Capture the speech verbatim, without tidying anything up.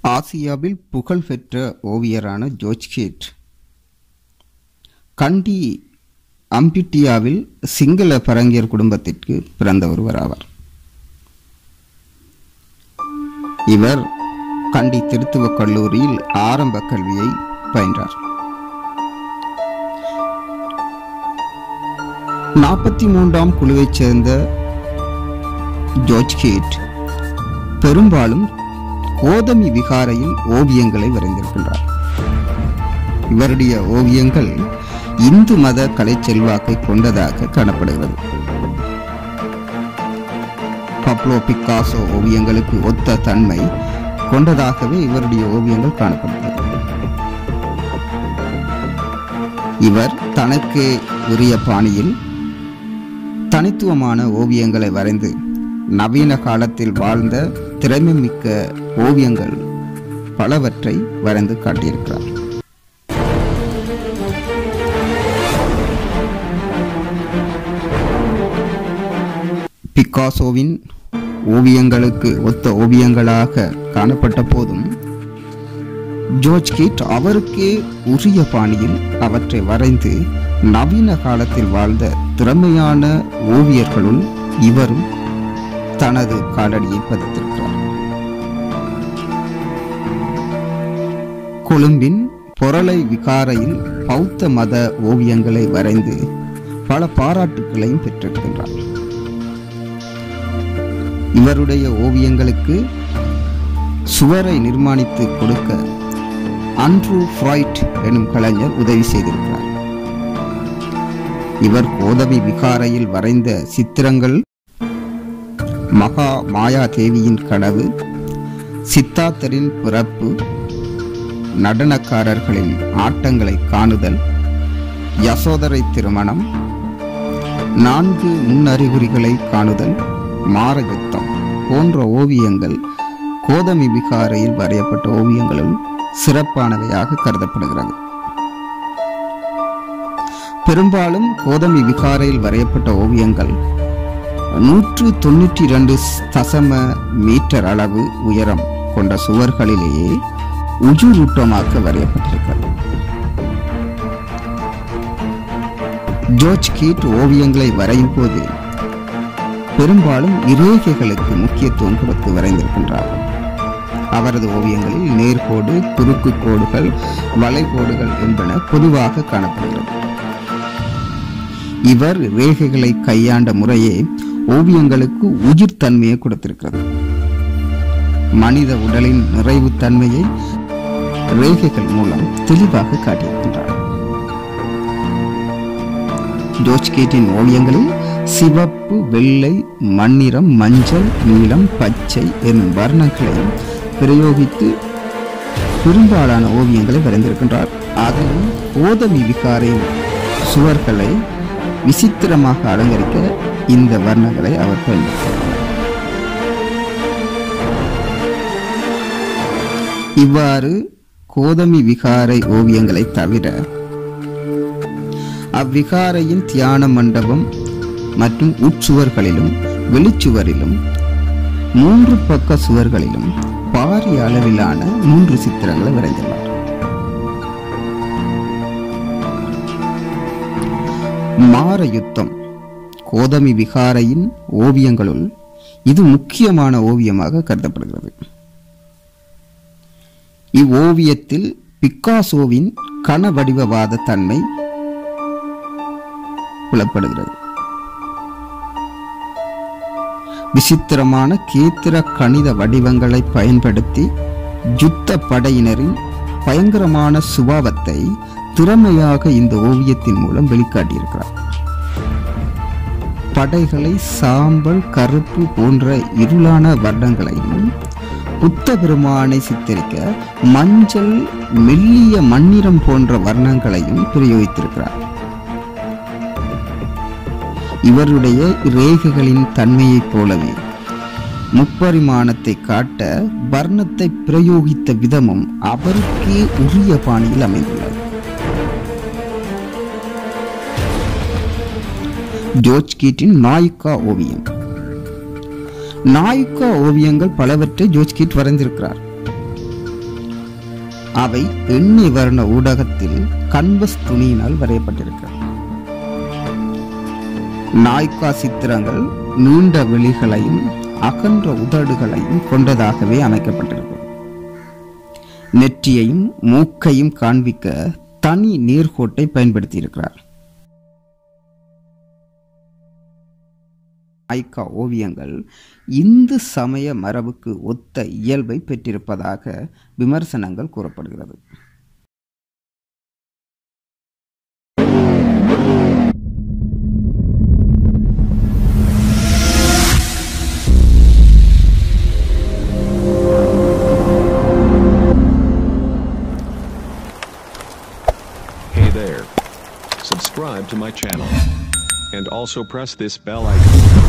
ஆசியாவில் புகழ்பெற்ற ஓவியரான ஜோர்ஜ் கீட் கண்டி அம்பிட்டியாவில் சிங்கள பரங்கியர் குடும்பத்திற்கு பிறந்த ஒருவர் ஆவார். இவர் கண்டி திருத்துவக் கல்லூரியில் ஆரம்ப கல்வியை பயின்றார். நாற்பத்தி மூன்றாம் குழுவைச் சேர்ந்த ஜோர்ஜ் கீட் பெரும்பாலும் கோதமி விகாரையில் ஓவியங்களை வரைந்திருக்கின்றார். இவருடைய ஓவியங்கள் இந்து மத கலை செல்வாக்கை கொண்டதாக காணப்படுகிறது. பப்லோ பிக்காசோ ஓவியங்களுக்கு ஒத்த தன்மை கொண்டதாகவே இவருடைய ஓவியங்கள் காணப்படுகிறது. இவர் தனக்கு உரிய பாணியில் தனித்துவமான ஓவியங்களை வரைந்து நவீன காலத்தில் வாழ்ந்த திறமை மிக்க ஓவியங்கள் பலவற்றை வரைந்து காட்டியிருக்கிறார். பிக்காசோவின் ஓவியங்களுக்கு ஒத்த ஓவியங்களாக காணப்பட்ட போதும் ஜோர்ஜ் கீட் அவருக்கே உரிய பாணியில் அவற்றை வரைந்து நவீன காலத்தில் வாழ்ந்த திறமையான ஓவியர்களுள் இவரும் தனது காலடியை பதித்திருக்கிறார். கொழும்பின் பொரளை விகாரையில் பௌத்த மத ஓவியங்களை வரைந்து பல பாராட்டுகளையும் பெற்றிருக்கின்றார். இவருடைய ஓவியங்களுக்கு சுவரை நிர்மாணித்து கொடுக்க ஆண்ட்ரூ ஃப்ராய்ட் எனும் கலைஞர் உதவி செய்திருக்கிறார். இவர் கோதமி விகாரையில் வரைந்த சித்திரங்கள் மகா மாயா தேவியின் கனவு, சித்தார்த்தரின் பிறப்பு, நடனக்காரர்களின் ஆட்டங்களை காணுதல், யசோதரை திருமணம், நான்கு முன்னறிகுறிகளை காணுதல், மாரயுத்தம் போன்ற ஓவியங்கள் கோதமி விகாரையில் வரையப்பட்ட ஓவியங்களும் சிறப்பானவையாக கருதப்படுகிறது. பெரும்பாலும் கோதமி விகாரையில் வரையப்பட்ட ஓவியங்கள் நூற்று தொன்னூற்றி இரண்டு தசம மீட்டர் அளவு உயரம் கொண்ட சுவர்களிலேயே உஜுரூட்டமாக வரையப்பட்டிருக்கிறது. ஜோர்ஜ் கீட் ஓவியங்களை வரையும் போது பெரும்பாலும் இரேகைகளுக்கு முக்கியத்துவம் கொடுத்து வரைந்திருக்கின்றார். அவரது ஓவியங்களில் நேர்கோடு, குறுக்கு கோடுகள், வளைகோடுகள் என்பன பொதுவாக காணப்படுகிறது. இவர் ரேகைகளை கையாண்ட முறையே ஓவியங்களுக்கு உயிர் தன்மையை கொடுத்திருக்கிறது. மனித உடலின் நிறைவு தன்மையை ரேகைகள் மூலம் தெளிவாக காட்டியிருக்கின்றார். ஜோர்ஜ் கீட்டின் ஓவியங்களில் சிவப்பு, வெள்ளை, மண்ணிறம், மஞ்சள், நீலம், பச்சை என்னும் வர்ணங்களை பிரயோகித்து பெரும்பாலான ஓவியங்களை வரைந்திருக்கின்றார். அதிலும் கோதமி விகாரையின் சுவர்களை விசித்திரமாக அலங்கரிக்க இந்த வர்ணங்களை அவர் பயன்படுத்தினார். இவ்வாறு கோதமி விகாரை ஓவியங்களை தவிர அவ்விகாரையின் தியான மண்டபம் மற்றும் உட்சுவர்களிலும் வெளிச்சுவரிலும் மூன்று பக்க சுவர்களிலும் பாரிய அளவிலான மூன்று சித்திரங்களை வரைந்துள்ளார். மாரயுத்தம் கோதமி விகாரையின் ஓவியங்களுள் இது முக்கியமான ஓவியமாக கருதப்படுகிறது. இவ்வோவியத்தில் பிக்காசோவின் கன வடிவவாத தன்மை புலப்படுகிறது. விசித்திரமான கேத்திர கணித வடிவங்களை பயன்படுத்தி யுத்த படையினரின் பயங்கரமான சுபாவத்தை திறமையாக இந்த ஓவியத்தின் மூலம் வெளிக்காட்டியிருக்கிறார். படைகளை சாம்பல், கருப்பு போன்ற இருளான வர்ணங்களையும், புத்த பெருமானை சித்தரிக்க மஞ்சள், மெல்லிய மண்ணிறம் போன்ற வர்ணங்களையும் பிரயோகித்திருக்கிறார். இவருடைய ரேகைகளின் தன்மையைப் போலவே முப்பரிமாணத்தை காட்ட வர்ணத்தை பிரயோகித்த விதமும் அவருக்கே உரிய பாணியில் அமைந்துள்ளது. ஜோர்ஜ் கீட்டின் நாயிக்கா ஓவியம். நாயிக்கா ஓவியங்கள் பலவற்றை ஜோர்ஜ் கீட் வரைந்திருக்கிறார். அவை எண்ணெய் வர்ண ஊடகத்தில் கன்வஸ் துணியினால் வரையப்பட்டிருக்கிறது. நாய்க்கா சித்திரங்கள் நீண்ட விழிகளையும் அகன்ற உதடுகளையும் கொண்டதாகவே அமைக்கப்பட்டிருக்கிறது. நெற்றியையும் மூக்கையும் காண்பிக்க தனி நேர்கோட்டை பயன்படுத்தி இருக்கிறார். நாய்க்கா ஓவியங்கள் இந்து சமய மரபுக்கு ஒத்த இயல்பை பெற்றிருப்பதாக விமர்சனங்கள் கூறப்படுகிறது. Hey there. Subscribe to my channel and also press this bell icon.